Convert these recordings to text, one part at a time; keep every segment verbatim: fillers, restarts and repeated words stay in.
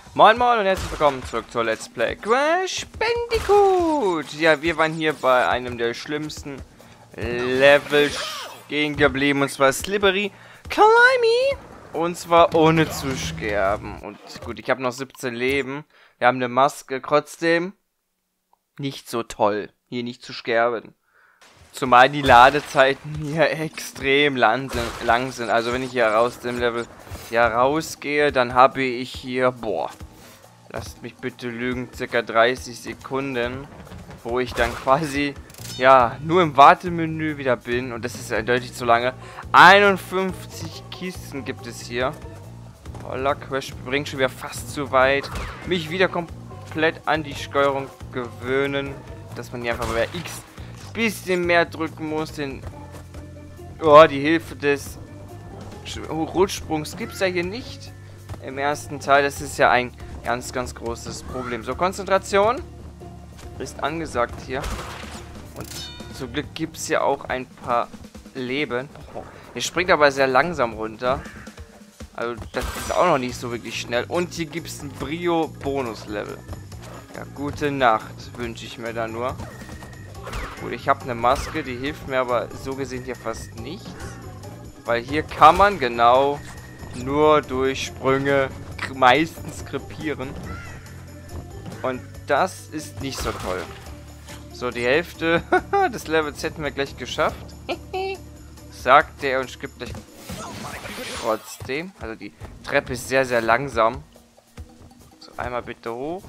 Moin Moin und herzlich willkommen zurück zur Let's Play Crash Bandicoot. Ja, wir waren hier bei einem der schlimmsten Level stehen geblieben, und zwar Slippery Climby. Und zwar ohne zu sterben. Und gut, ich habe noch siebzehn Leben. Wir haben eine Maske, trotzdem nicht so toll, hier nicht zu sterben. Zumal die Ladezeiten hier extrem lang sind. Lang sind. Also wenn ich hier raus dem Level ja rausgehe, dann habe ich hier, boah, lasst mich bitte lügen, circa dreißig Sekunden, wo ich dann quasi, ja, nur im Wartemenü wieder bin. Und das ist eindeutig zu lange. einundfünfzig Kisten gibt es hier. Holla, Crash bringt schon wieder fast zu weit. Mich wieder komplett an die Steuerung gewöhnen, dass man hier einfach bei X bisschen mehr drücken muss. Den, oh, die Hilfe des Rutschsprungs gibt es ja hier nicht im ersten Teil. Das ist ja ein ganz, ganz großes Problem. So, Konzentration ist angesagt hier. Und zum Glück gibt es ja auch ein paar Leben. Oh, hier springt aber sehr langsam runter. Also das ist auch noch nicht so wirklich schnell. Und hier gibt es ein Brio-Bonus-Level. Ja, gute Nacht wünsche ich mir da nur. Gut, ich habe eine Maske, die hilft mir aber so gesehen hier fast nichts. Weil hier kann man genau nur durch Sprünge meistens krepieren. Und das ist nicht so toll. So, die Hälfte des Levels hätten wir gleich geschafft. Sagt der und gibt gleich trotzdem. Also die Treppe ist sehr, sehr langsam. So, einmal bitte hoch.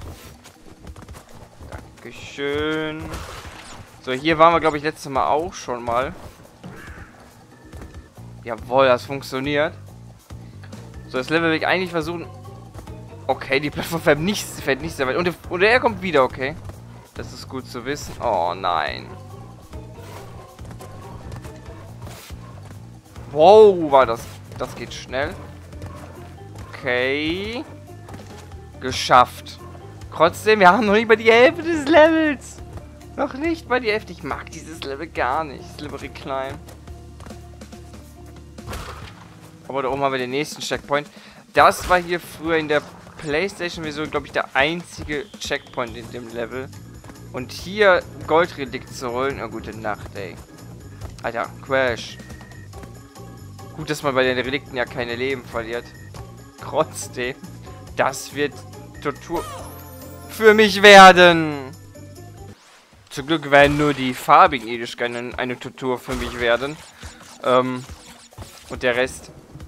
Dankeschön. So, hier waren wir, glaube ich, letztes Mal auch schon mal. Jawohl, das funktioniert. So, das Level will ich eigentlich versuchen. Okay, die Plattform fährt nicht, fährt nicht sehr weit. Und, und er kommt wieder, okay. Das ist gut zu wissen. Oh, nein. Wow, war das... Das geht schnell. Okay. Geschafft. Trotzdem, wir haben noch nicht mal die Hälfte des Levels. Noch nicht mal die Hälfte. Ich mag dieses Level gar nicht. Slippery Climb. Aber da oben haben wir den nächsten Checkpoint. Das war hier früher in der PlayStation-Version, glaube ich, der einzige Checkpoint in dem Level. Und hier Goldrelikt zu holen. Oh, gute Nacht, ey. Alter, Crash. Gut, dass man bei den Relikten ja keine Leben verliert. Trotzdem, das wird Tortur für mich werden. Zum Glück werden nur die farbigen Edelsteine eine Tortur für mich werden. Ähm, und der Rest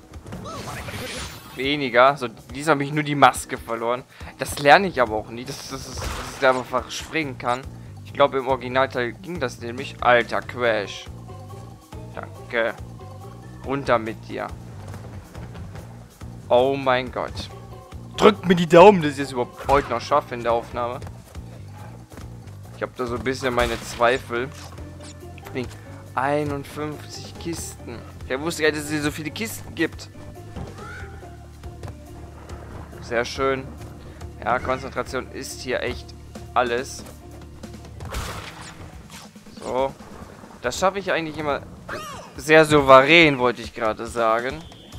weniger. So, dies habe ich nur die Maske verloren. Das lerne ich aber auch nicht, dass, dass, dass, dass ich da einfach springen kann. Ich glaube, im Originalteil ging das nämlich. Alter, Crash. Danke. Runter mit dir. Oh mein Gott. Drückt mir die Daumen, dass ich es überhaupt heute noch schaffe in der Aufnahme. Ich habe da so ein bisschen meine Zweifel. einundfünfzig Kisten. Ich wusste gar nicht, dass es hier so viele Kisten gibt. Sehr schön. Ja, Konzentration ist hier echt alles. So. Das schaffe ich eigentlich immer sehr souverän, wollte ich gerade sagen.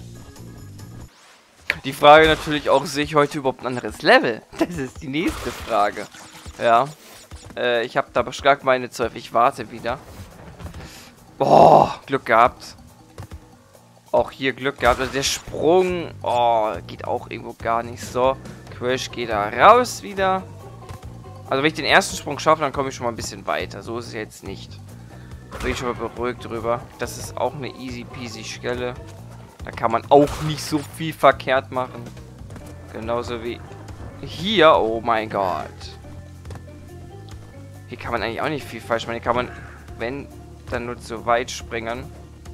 Die Frage natürlich auch, sehe ich heute überhaupt ein anderes Level? Das ist die nächste Frage. Ja. Äh, ich habe da stark meine Zweifel. Ich warte wieder. Boah, Glück gehabt. Auch hier Glück gehabt. Also der Sprung, oh, geht auch irgendwo gar nicht so. Crash geht da raus wieder. Also wenn ich den ersten Sprung schaffe, dann komme ich schon mal ein bisschen weiter. So ist es jetzt nicht. Da bin ich schon mal beruhigt drüber. Das ist auch eine easy peasy Stelle. Da kann man auch nicht so viel verkehrt machen. Genauso wie hier. Oh mein Gott. Hier kann man eigentlich auch nicht viel falsch machen. Hier kann man, wenn, dann nur zu weit springen.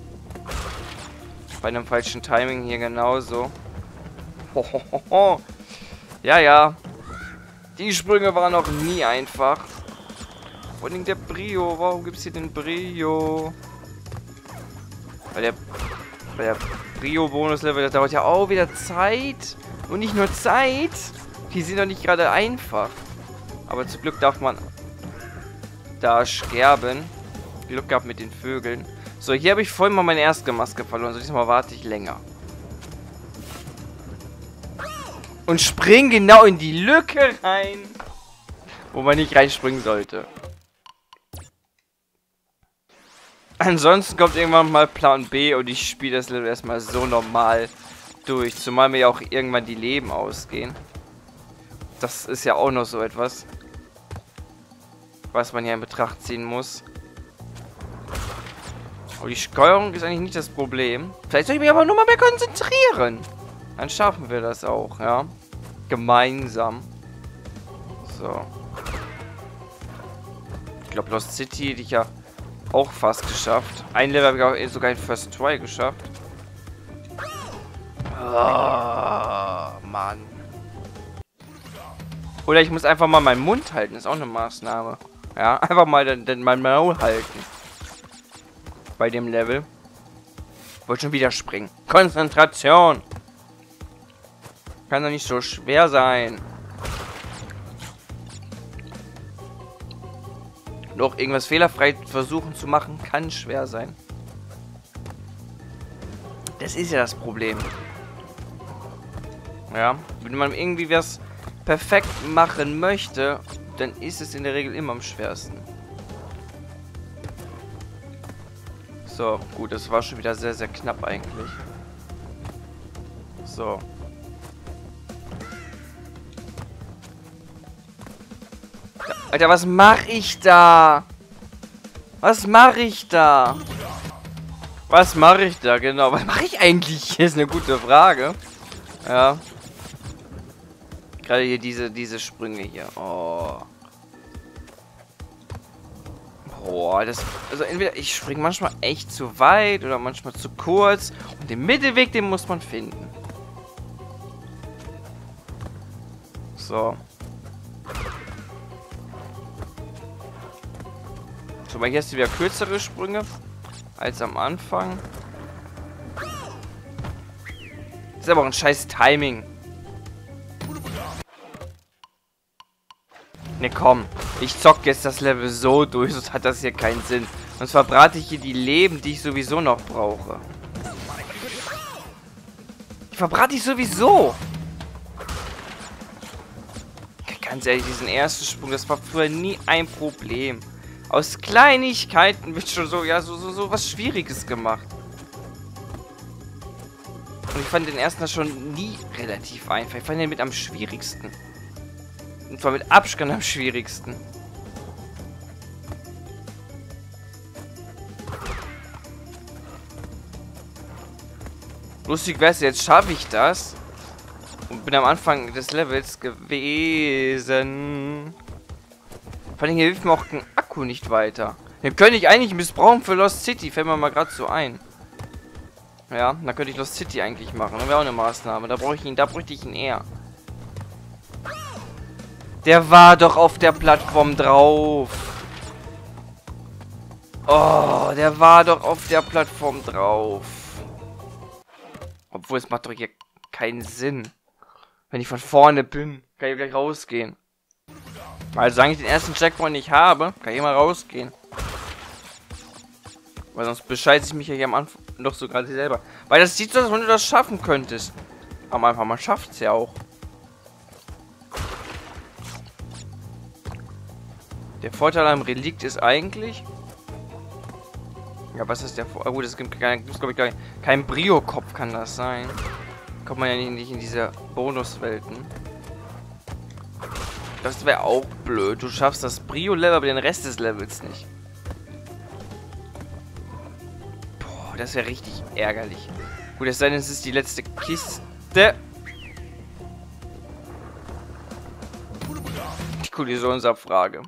Bei einem falschen Timing hier genauso. Hohoho. Ja, ja. Die Sprünge waren noch nie einfach. Vor allem der Brio. Warum gibt es hier den Brio? Weil der, weil der Brio-Bonus-Level, das dauert ja auch wieder Zeit. Und nicht nur Zeit. Die sind doch nicht gerade einfach. Aber zum Glück darf man da sterben. Glück gehabt mit den Vögeln. So, hier habe ich vorhin mal meine erste Maske verloren. So, diesmal warte ich länger. Und springen genau in die Lücke rein, wo man nicht reinspringen sollte. Ansonsten kommt irgendwann mal Plan B und ich spiele das Level erstmal so normal durch. Zumal mir ja auch irgendwann die Leben ausgehen. Das ist ja auch noch so etwas, was man ja in Betracht ziehen muss. Und die Steuerung ist eigentlich nicht das Problem. Vielleicht soll ich mich aber nur mal mehr konzentrieren. Dann schaffen wir das auch, ja. Gemeinsam. So. Ich glaube, Lost City hätte ich ja auch fast geschafft. Ein Level habe ich auch sogar in First Try geschafft. Oh, Mann. Oder ich muss einfach mal meinen Mund halten. Das ist auch eine Maßnahme. Ja, einfach mal den, den, mein Maul halten. Bei dem Level. Wollte schon wieder springen. Konzentration. Kann doch nicht so schwer sein. Doch irgendwas fehlerfrei versuchen zu machen, kann schwer sein. Das ist ja das Problem. Ja, wenn man irgendwie was perfekt machen möchte, dann ist es in der Regel immer am schwersten. So, gut, das war schon wieder sehr, sehr knapp eigentlich. So. Alter, was mache ich da? Was mache ich da? Was mache ich da, genau? Was mache ich eigentlich? Hier ist eine gute Frage. Ja. Gerade hier diese, diese Sprünge hier. Oh. Boah, das... Also entweder ich springe manchmal echt zu weit oder manchmal zu kurz. Und den Mittelweg, den muss man finden. So. So, mal hier hast du wieder kürzere Sprünge als am Anfang. Ist aber auch ein scheiß Timing. Ne, komm. Ich zock jetzt das Level so durch, sonst hat das hier keinen Sinn. Sonst verbrate ich hier die Leben, die ich sowieso noch brauche. Die verbrate ich sowieso. Ganz ehrlich, diesen ersten Sprung, das war früher nie ein Problem. Aus Kleinigkeiten wird schon so, ja, so, so, so was Schwieriges gemacht. Und ich fand den ersten schon nie relativ einfach. Ich fand den mit am schwierigsten. Und zwar mit Abstand am schwierigsten. Lustig wäre es, jetzt schaffe ich das. Und bin am Anfang des Levels gewesen. Vor allem hier hilft mir auch ein Akku nicht weiter. Den könnte ich eigentlich missbrauchen für Lost City. Fällt mir mal gerade so ein. Ja, da könnte ich Lost City eigentlich machen. Das wäre auch eine Maßnahme. Da brauche ich ihn, da bräuchte ich ihn eher. Der war doch auf der Plattform drauf. Oh, der war doch auf der Plattform drauf. Obwohl, es macht doch hier keinen Sinn. Wenn ich von vorne bin, kann ich gleich rausgehen. Also, solange ich den ersten Checkpoint nicht habe, kann ich mal rausgehen. Weil sonst bescheiße ich mich ja hier am Anfang doch so gerade selber. Weil das sieht so aus, als wenn du das schaffen könntest. Am Anfang, man schafft es ja auch. Der Vorteil am Relikt ist eigentlich... Ja, was ist der Vorteil? Oh, gut, es gibt, kein, glaube ich, kein, kein Brio-Kopf, kann das sein. Kommt man ja nicht, nicht in diese Bonuswelten. Das wäre auch blöd. Du schaffst das Brio-Level, aber den Rest des Levels nicht. Boah, das wäre richtig ärgerlich. Gut, es sei denn, es ist die letzte Kiste. Die Kollisionsabfrage.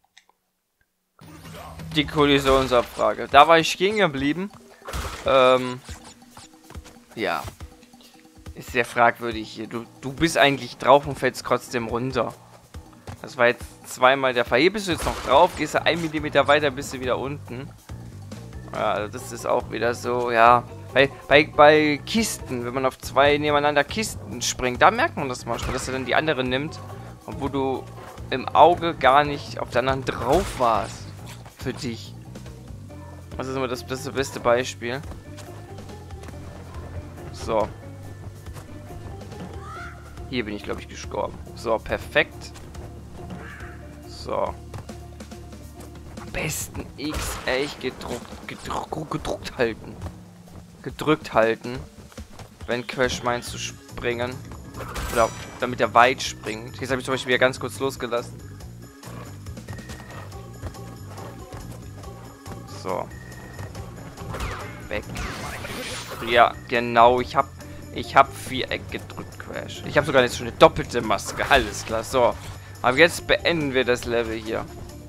Die Kollisionsabfrage. Da war ich stehen geblieben. Ähm. Ja. Ist sehr fragwürdig hier. Du, du bist eigentlich drauf und fällst trotzdem runter. Das war jetzt zweimal der Fall. Hier bist du jetzt noch drauf, gehst du einen Millimeter weiter, bist du wieder unten. Ja, also das ist auch wieder so, ja. Bei, bei, bei Kisten, wenn man auf zwei nebeneinander Kisten springt, da merkt man das manchmal, dass er dann die andere nimmt. Obwohl du im Auge gar nicht auf der anderen drauf warst. Für dich. Das ist immer das, das, das beste Beispiel. So. Hier bin ich, glaube ich, gestorben. So, perfekt. So. Am besten X echt gedruckt, gedruckt, gedruckt halten. Gedrückt halten. Wenn Crash meint zu springen. Oder damit er weit springt. Jetzt habe ich zum Beispiel wieder ganz kurz losgelassen. So. Weg. Ja, genau. Ich habe ich hab Viereck gedrückt, Crash. Ich habe sogar jetzt schon eine doppelte Maske. Alles klar. So. Aber jetzt beenden wir das Level hier.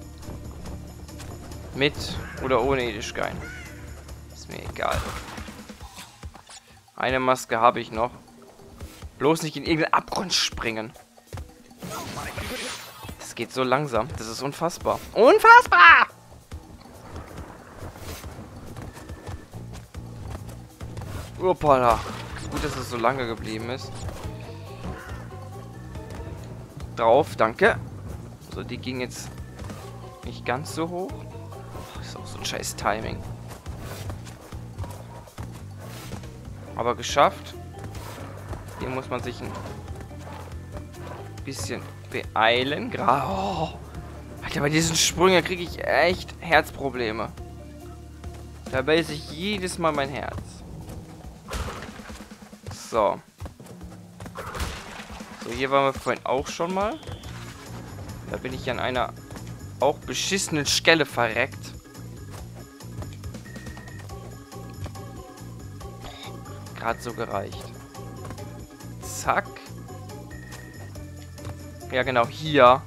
Mit oder ohne Edelstein. Ist mir egal. Eine Maske habe ich noch. Bloß nicht in irgendeinen Abgrund springen. Das geht so langsam. Das ist unfassbar. Unfassbar! Uppala. Gut, dass es so lange geblieben ist. Drauf, danke. So, die ging jetzt nicht ganz so hoch. Das ist auch so ein scheiß Timing. Aber geschafft. Hier muss man sich ein bisschen beeilen. Gerade. Oh. Alter, bei diesen Sprüngen kriege ich echt Herzprobleme. Da beiße ich jedes Mal mein Herz. So. So, hier waren wir vorhin auch schon mal. Da bin ich an einer auch beschissenen Stelle verreckt. Gerade so gereicht. Zack. Ja, genau, hier.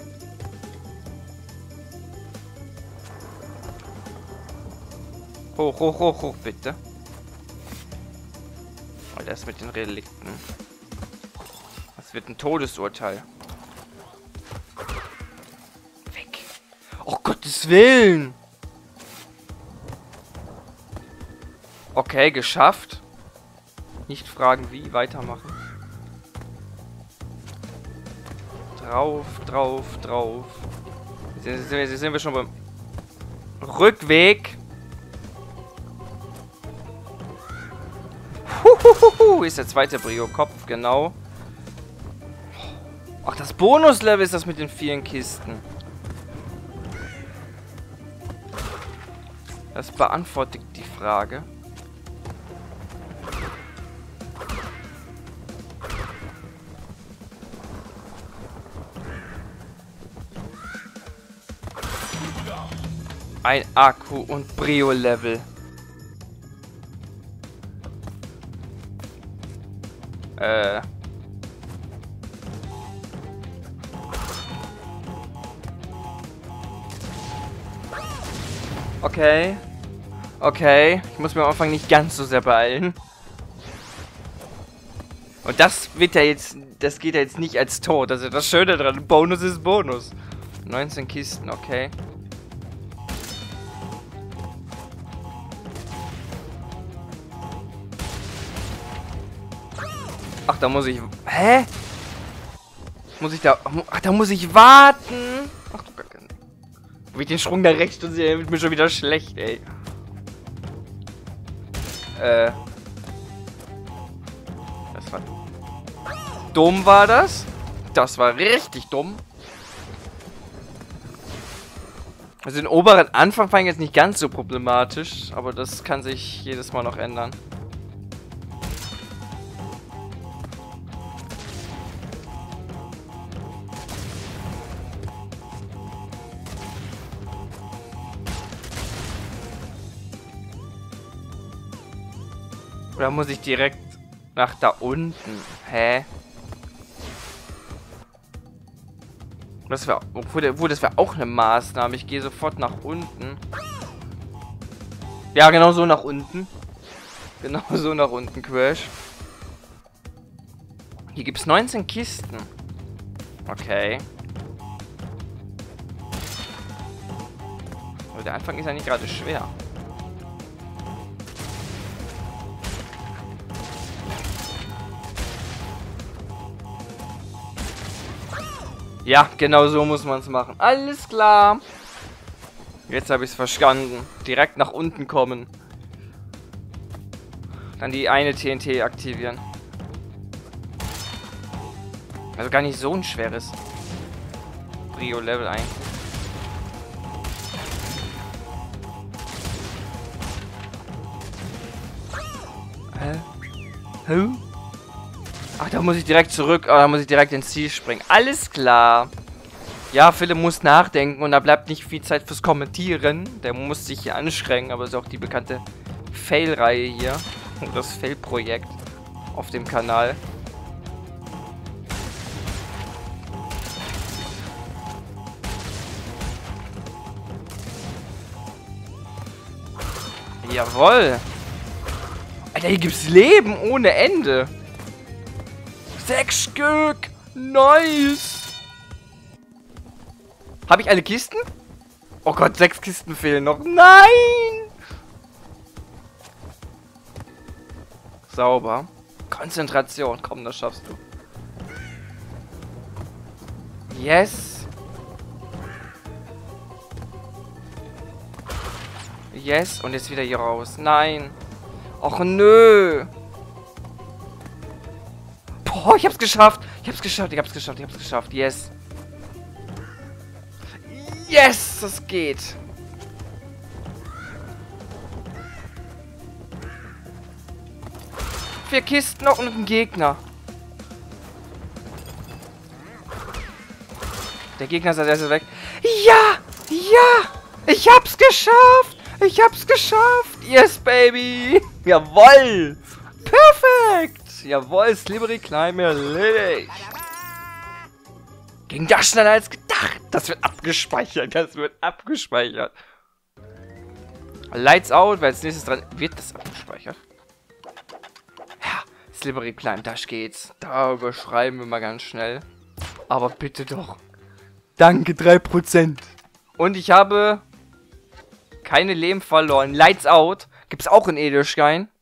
Hoch, hoch, hoch, hoch, bitte. Oh, das mit den Relikten. Das wird ein Todesurteil. Weg. Oh, Gottes Willen. Okay, geschafft. Nicht fragen, wie. Weitermachen. Drauf, drauf, drauf. Jetzt sind, jetzt sind wir schon beim Rückweg. Huhuhuhu, ist der zweite Brio-Kopf, genau. Ach, das Bonuslevel ist das mit den vielen Kisten. Das beantwortet die Frage. Ein Akku- und Brio-Level. Äh. Okay. Okay. Ich muss mir am Anfang nicht ganz so sehr beeilen. Und das wird ja jetzt... Das geht ja jetzt nicht als Tod. Also das Schöne dran. Bonus ist Bonus. neunzehn Kisten, okay. Ach, da muss ich... Hä? Muss ich da... Ach, da muss ich warten. Ach du Kacke. Wie ich den Sprung da rechts und sehe, wird mir schon wieder schlecht, ey. Äh. Das war... Dumm war das. Das war richtig dumm. Also den oberen Anfang fand ich jetzt nicht ganz so problematisch, aber das kann sich jedes Mal noch ändern. Oder muss ich direkt nach da unten? Hä? Das wäre, obwohl, das wäre auch eine Maßnahme. Ich gehe sofort nach unten. Ja, genau so nach unten. Genau so nach unten, Crash. Hier gibt es neunzehn Kisten. Okay. Aber der Anfang ist ja nicht gerade schwer. Ja, genau so muss man es machen. Alles klar. Jetzt habe ich es verstanden. Direkt nach unten kommen. Dann die eine T N T aktivieren. Also gar nicht so ein schweres Brio-Level eigentlich. Hä? Hä? Ach, da muss ich direkt zurück. Oh, da muss ich direkt ins Ziel springen. Alles klar. Ja, Philipp muss nachdenken und da bleibt nicht viel Zeit fürs Kommentieren. Der muss sich hier anstrengen, aber es ist auch die bekannte Fail-Reihe hier. Das Fail-Projekt auf dem Kanal. Jawohl. Alter, hier gibt's Leben ohne Ende. Sechs Stück. Nice. Habe ich alle Kisten? Oh Gott, sechs Kisten fehlen noch. Nein. Sauber. Konzentration. Komm, das schaffst du. Yes. Yes. Und jetzt wieder hier raus. Nein. Och nö. Boah, ich hab's geschafft. Ich hab's geschafft. Ich hab's geschafft. Ich hab's geschafft. Yes. Yes, das geht. Vier Kisten noch und ein Gegner. Der Gegner ist als erstes weg. Ja, ja, ich hab's geschafft. Ich hab's geschafft. Yes, baby. Jawoll. Perfekt. Jawoll, Slippery Climb erledigt. Ging das schneller als gedacht. Das wird abgespeichert. Das wird abgespeichert. Lights out, weil als nächstes dran... Wird das abgespeichert? Ja, Slippery Climb, da geht's. Da überschreiben wir mal ganz schnell. Aber bitte doch. Danke, drei Prozent. Und ich habe keine Leben verloren. Lights out. Gibt's auch in Edelstein.